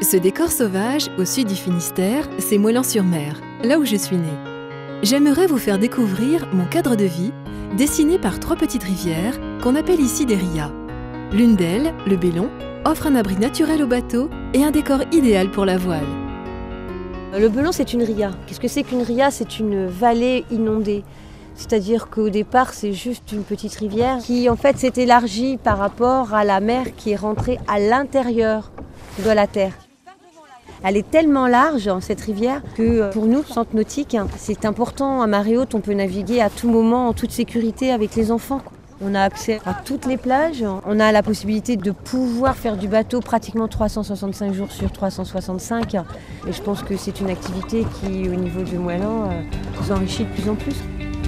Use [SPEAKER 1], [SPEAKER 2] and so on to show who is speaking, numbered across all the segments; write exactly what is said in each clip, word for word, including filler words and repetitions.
[SPEAKER 1] Ce décor sauvage, au sud du Finistère, c'est Moëlan-sur-Mer, là où je suis née. J'aimerais vous faire découvrir mon cadre de vie, dessiné par trois petites rivières qu'on appelle ici des rias. L'une d'elles, le Bélon, offre un abri naturel aux bateaux et un décor idéal pour la voile.
[SPEAKER 2] Le Bélon, c'est une ria. Qu'est-ce que c'est qu'une ria? C'est une vallée inondée. C'est-à-dire qu'au départ, c'est juste une petite rivière qui, en fait, s'est élargie par rapport à la mer qui est rentrée à l'intérieur de la terre. Elle est tellement large, cette rivière, que pour nous, centre nautique, c'est important. À marée haute, on peut naviguer à tout moment, en toute sécurité, avec les enfants. On a accès à toutes les plages. On a la possibilité de pouvoir faire du bateau pratiquement trois cent soixante-cinq jours sur trois cent soixante-cinq. Et je pense que c'est une activité qui, au niveau du Moëlan, nous enrichit de plus en plus.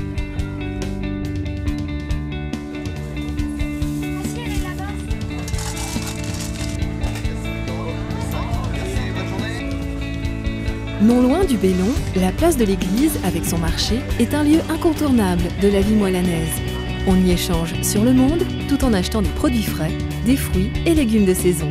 [SPEAKER 1] Non loin du Bélon, la place de l'église, avec son marché, est un lieu incontournable de la vie moëlanaise. On y échange sur le monde, tout en achetant des produits frais, des fruits et légumes de saison.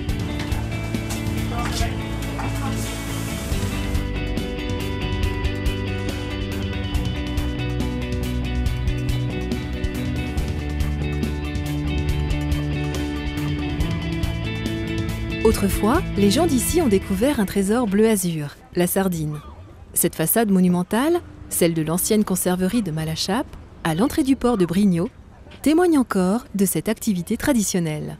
[SPEAKER 1] Autrefois, les gens d'ici ont découvert un trésor bleu-azur, la Sardine. Cette façade monumentale, celle de l'ancienne conserverie de Malachappe, à l'entrée du port de Brignot, témoigne encore de cette activité traditionnelle.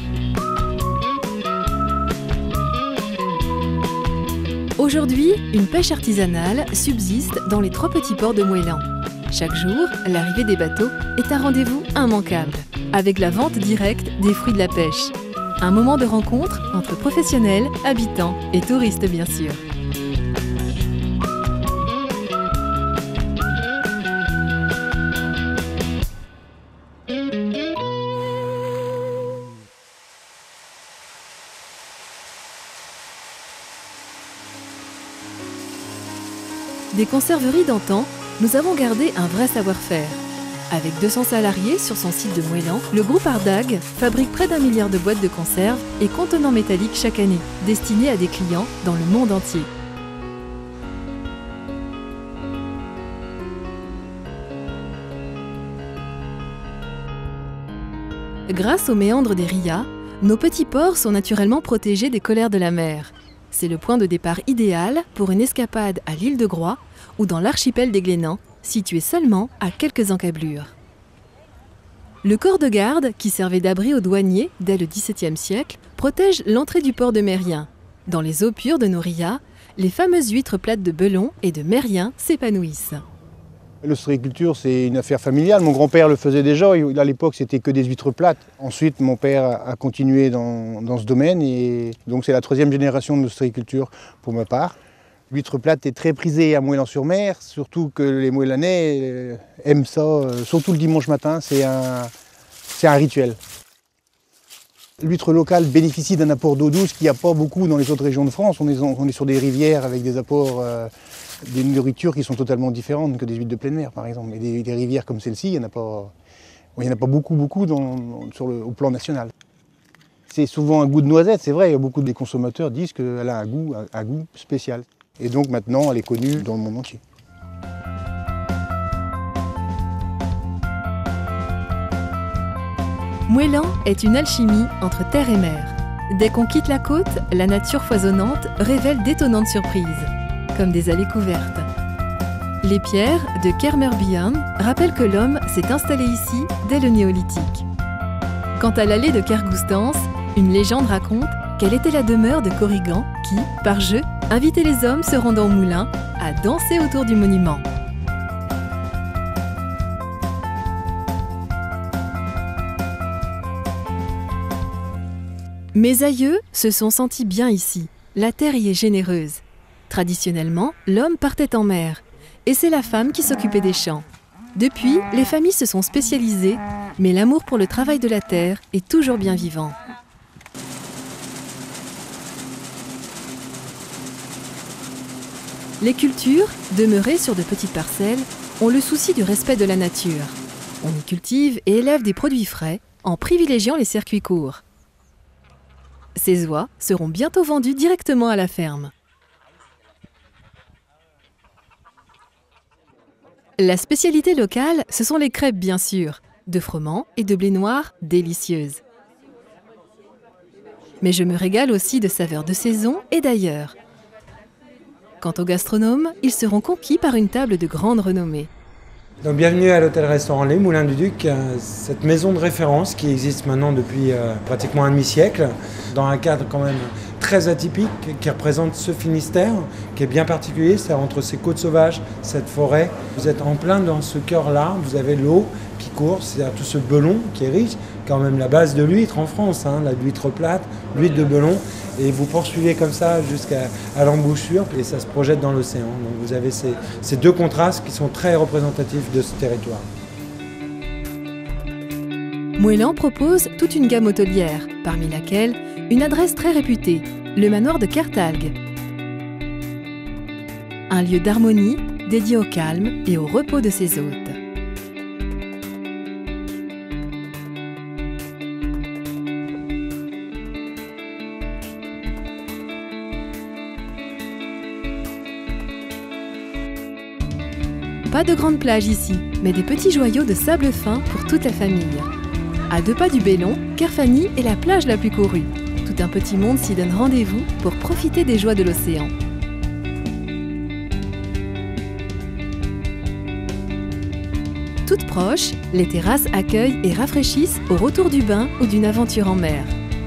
[SPEAKER 1] Aujourd'hui, une pêche artisanale subsiste dans les trois petits ports de Moëlan. Chaque jour, l'arrivée des bateaux est un rendez-vous immanquable, avec la vente directe des fruits de la pêche. Un moment de rencontre entre professionnels, habitants et touristes, bien sûr. Des conserveries d'antan, nous avons gardé un vrai savoir-faire. Avec deux cents salariés sur son site de Moëlan, le groupe Ardagh fabrique près d'un milliard de boîtes de conserve et contenants métalliques chaque année, destinés à des clients dans le monde entier. Grâce aux méandres des rias, nos petits ports sont naturellement protégés des colères de la mer. C'est le point de départ idéal pour une escapade à l'île de Groix ou dans l'archipel des Glénans, situé seulement à quelques encablures. Le corps de garde, qui servait d'abri aux douaniers dès le dix-septième siècle, protège l'entrée du port de Mérien. Dans les eaux pures de nos rias, les fameuses huîtres plates de Belon et de Mérien s'épanouissent.
[SPEAKER 3] L'ostréiculture, c'est une affaire familiale. Mon grand-père le faisait déjà. À l'époque, c'était que des huîtres plates. Ensuite, mon père a continué dans, dans ce domaine. Et donc, c'est la troisième génération de l'ostréiculture pour ma part. L'huître plate est très prisée à Moëlan-sur-Mer, surtout que les Moëlanais aiment ça, surtout le dimanche matin, c'est un, c'est un rituel. L'huître locale bénéficie d'un apport d'eau douce qu'il n'y a pas beaucoup dans les autres régions de France. On est, on est sur des rivières avec des apports, euh, des nourritures qui sont totalement différentes que des huîtres de pleine mer, par exemple. Et des, des rivières comme celle-ci, il n'y en a pas, il y en a pas beaucoup, beaucoup dans, sur le, au plan national. C'est souvent un goût de noisette, c'est vrai. Beaucoup des consommateurs disent qu'elle a un goût, un, un goût spécial. Et donc maintenant, elle est connue dans le monde entier.
[SPEAKER 1] Moëlan est une alchimie entre terre et mer. Dès qu'on quitte la côte, la nature foisonnante révèle d'étonnantes surprises, comme des allées couvertes. Les pierres de Kermerbian rappellent que l'homme s'est installé ici dès le néolithique. Quant à l'allée de Kergoustans, une légende raconte qu'elle était la demeure de Corrigan qui, par jeu, invitait les hommes se rendant au moulin à danser autour du monument. Mes aïeux se sont sentis bien ici. La terre y est généreuse. Traditionnellement, l'homme partait en mer, et c'est la femme qui s'occupait des champs. Depuis, les familles se sont spécialisées, mais l'amour pour le travail de la terre est toujours bien vivant. Les cultures, demeurées sur de petites parcelles, ont le souci du respect de la nature. On y cultive et élève des produits frais en privilégiant les circuits courts. Ces oies seront bientôt vendues directement à la ferme. La spécialité locale, ce sont les crêpes bien sûr, de froment et de blé noir délicieuses. Mais je me régale aussi de saveurs de saison et d'ailleurs. Quant aux gastronomes, ils seront conquis par une table de grande renommée.
[SPEAKER 4] Donc, bienvenue à l'hôtel-restaurant Les Moulins du Duc, cette maison de référence qui existe maintenant depuis euh, pratiquement un demi-siècle, dans un cadre quand même très atypique qui représente ce Finistère, qui est bien particulier, c'est entre ces côtes sauvages, cette forêt. Vous êtes en plein dans ce cœur-là, vous avez l'eau qui court, c'est-à-dire tout ce belon qui est riche, quand même la base de l'huître en France, hein, la l'huître plate, l'huître de belon, et vous poursuivez comme ça jusqu'à à l'embouchure et ça se projette dans l'océan. Donc vous avez ces, ces deux contrastes qui sont très représentatifs de ce territoire.
[SPEAKER 1] Mouellan propose toute une gamme hôtelière, parmi laquelle une adresse très réputée, le manoir de Kertalgues. Un lieu d'harmonie dédié au calme et au repos de ses hôtes. Pas de grande plage ici, mais des petits joyaux de sable fin pour toute la famille. À deux pas du Bélon, Kerfani est la plage la plus courue. Tout un petit monde s'y donne rendez-vous pour profiter des joies de l'océan. Toutes proches, les terrasses accueillent et rafraîchissent au retour du bain ou d'une aventure en mer.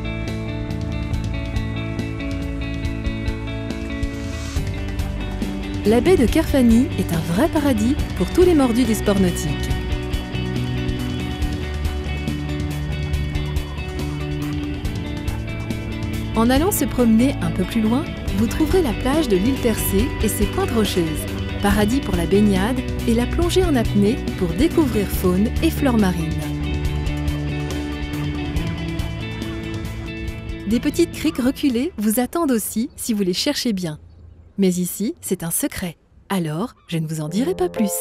[SPEAKER 1] La baie de Kerfani est un vrai paradis pour tous les mordus des sports nautiques. En allant se promener un peu plus loin, vous trouverez la plage de l'île Tercé et ses pointes rocheuses, paradis pour la baignade et la plongée en apnée pour découvrir faune et flore marine. Des petites criques reculées vous attendent aussi si vous les cherchez bien. Mais ici, c'est un secret. Alors, je ne vous en dirai pas plus.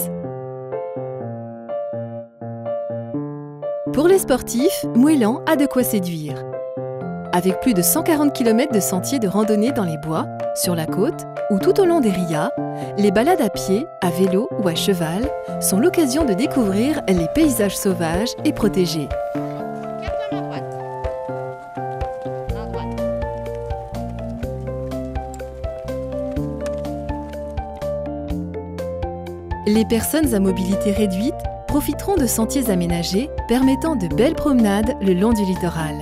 [SPEAKER 1] Pour les sportifs, Mouellan a de quoi séduire. Avec plus de cent quarante kilomètres de sentiers de randonnée dans les bois, sur la côte ou tout au long des Rias, les balades à pied, à vélo ou à cheval sont l'occasion de découvrir les paysages sauvages et protégés. Les personnes à mobilité réduite profiteront de sentiers aménagés permettant de belles promenades le long du littoral.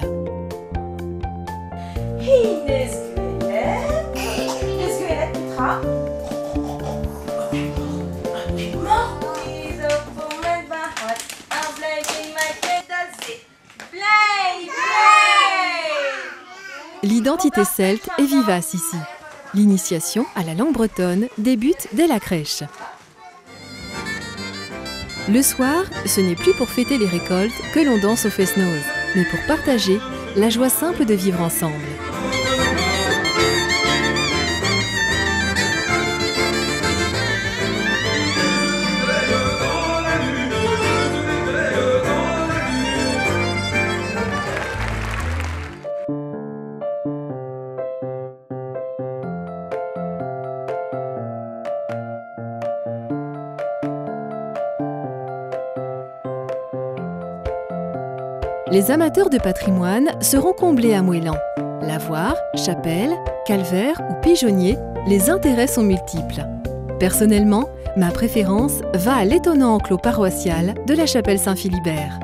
[SPEAKER 1] L'identité celte est vivace ici. L'initiation à la langue bretonne débute dès la crèche. Le soir, ce n'est plus pour fêter les récoltes que l'on danse au fest-noz, mais pour partager la joie simple de vivre ensemble. Les amateurs de patrimoine seront comblés à Mouellan. Lavoirs, chapelles, calvaires ou pigeonniers, les intérêts sont multiples. Personnellement, ma préférence va à l'étonnant enclos paroissial de la chapelle Saint-Philibert.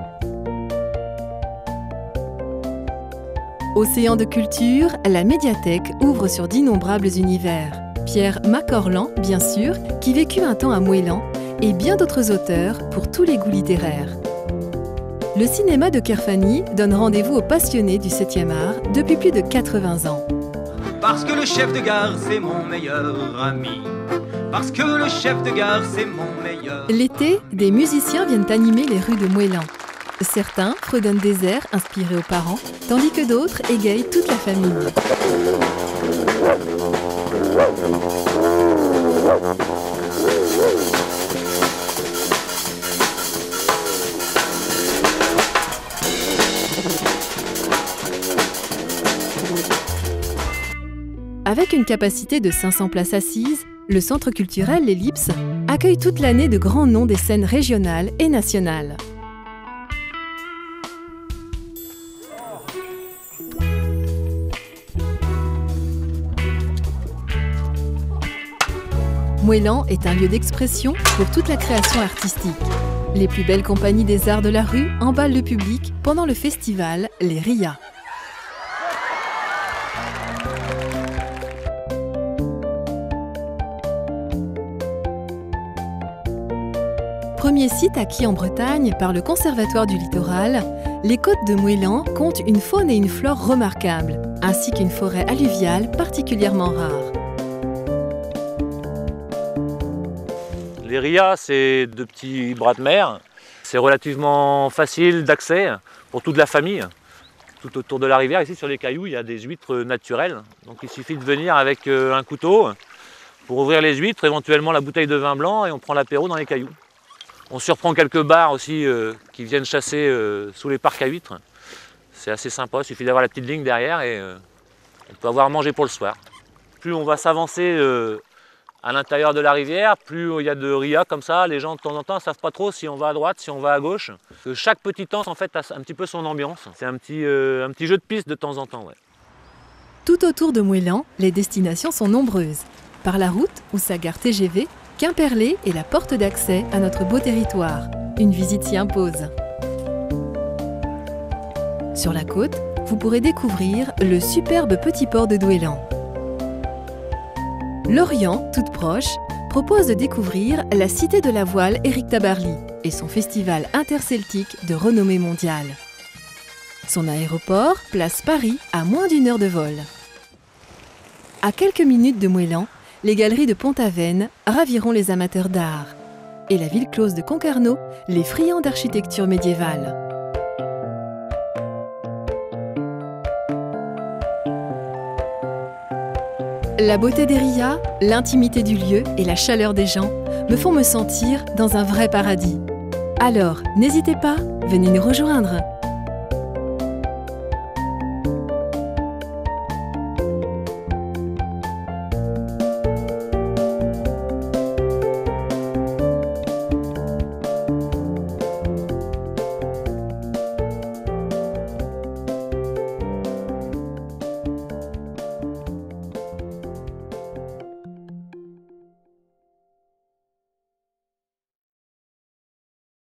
[SPEAKER 1] Océan de culture, la médiathèque ouvre sur d'innombrables univers. Pierre Macorlan, bien sûr, qui vécut un temps à Mouellan, et bien d'autres auteurs pour tous les goûts littéraires. Le cinéma de Kerfani donne rendez-vous aux passionnés du septième art depuis plus de quatre-vingts ans.
[SPEAKER 5] Parce que le chef de gare, c'est mon meilleur ami. Parce que le chef de gare, c'est mon meilleur...
[SPEAKER 1] L'été, des musiciens viennent animer les rues de Mouellan. Certains fredonnent des airs inspirés aux parents, tandis que d'autres égayent toute la famille.
[SPEAKER 6] Thank you.
[SPEAKER 1] Avec une capacité de cinq cents places assises, le centre culturel L'Ellipse accueille toute l'année de grands noms des scènes régionales et nationales. Moëlan est un lieu d'expression pour toute la création artistique. Les plus belles compagnies des arts de la rue emballent le public pendant le festival Les R I A. Premier site acquis en Bretagne par le Conservatoire du Littoral, les côtes de Moëlan comptent une faune et une flore remarquables, ainsi qu'une forêt alluviale particulièrement rare.
[SPEAKER 6] Les R I A, c'est deux petits bras de mer. C'est relativement facile d'accès pour toute la famille. Tout autour de la rivière, ici sur les cailloux, il y a des huîtres naturelles. Donc il suffit de venir avec un couteau pour ouvrir les huîtres, éventuellement la bouteille de vin blanc, et on prend l'apéro dans les cailloux. On surprend quelques bars aussi euh, qui viennent chasser euh, sous les parcs à huîtres. C'est assez sympa, il suffit d'avoir la petite ligne derrière et euh, on peut avoir à manger pour le soir. Plus on va s'avancer euh, à l'intérieur de la rivière, plus il y a de R I A comme ça, les gens de temps en temps ne savent pas trop si on va à droite, si on va à gauche. Que chaque petit anse en fait a un petit peu son ambiance. C'est un petit, euh, un petit jeu de piste de temps en temps. Ouais.
[SPEAKER 1] Tout autour de Moëlan, les destinations sont nombreuses. Par la route ou sa gare T G V, Quimperlé est la porte d'accès à notre beau territoire. Une visite s'y impose. Sur la côte, vous pourrez découvrir le superbe petit port de Douélan. Lorient, toute proche, propose de découvrir la cité de la voile Éric Tabarly et son festival interceltique de renommée mondiale. Son aéroport place Paris à moins d'une heure de vol. À quelques minutes de Moëlan, les galeries de Pont-Aven raviront les amateurs d'art et la ville close de Concarneau les friands d'architecture médiévale. La beauté des R I A, l'intimité du lieu et la chaleur des gens me font me sentir dans un vrai paradis. Alors, n'hésitez pas, venez nous rejoindre.